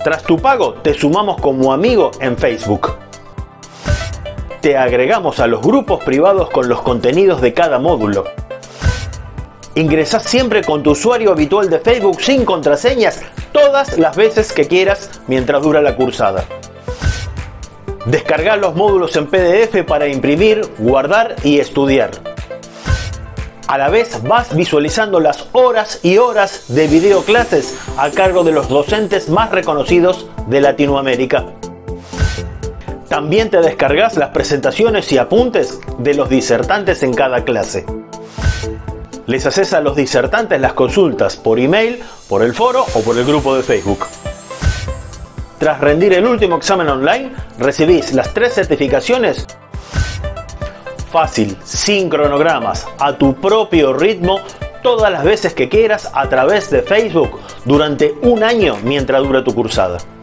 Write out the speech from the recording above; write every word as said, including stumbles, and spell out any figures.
Tras tu pago, te sumamos como amigo en Facebook. Te agregamos a los grupos privados con los contenidos de cada módulo. Ingresás siempre con tu usuario habitual de Facebook sin contraseñas todas las veces que quieras mientras dura la cursada. Descargar los módulos en P D F para imprimir, guardar y estudiar. A la vez vas visualizando las horas y horas de videoclases a cargo de los docentes más reconocidos de Latinoamérica. También te descargas las presentaciones y apuntes de los disertantes en cada clase. Les haces a los disertantes las consultas por email, por el foro o por el grupo de Facebook. Tras rendir el último examen online, recibís las tres certificaciones fácil, sin cronogramas, a tu propio ritmo, todas las veces que quieras a través de Facebook durante un año mientras dura tu cursada.